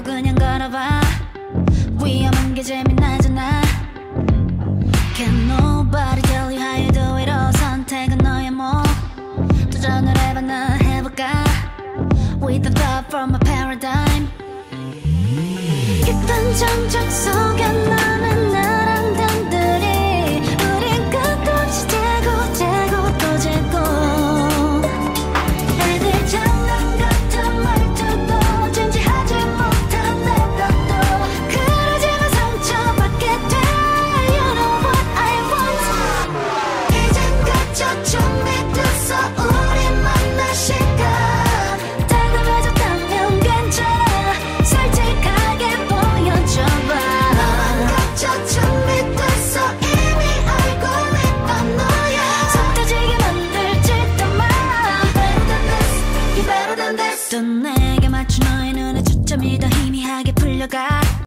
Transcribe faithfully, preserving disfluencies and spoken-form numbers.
그냥 걸어봐. 위험한 게 재미나잖아. Can nobody tell you how you do it all. 선택은 너의 뭐. 도전을 해봐 나 해볼까. With the thought from a paradigm. 깊은 정적 속에 나는 나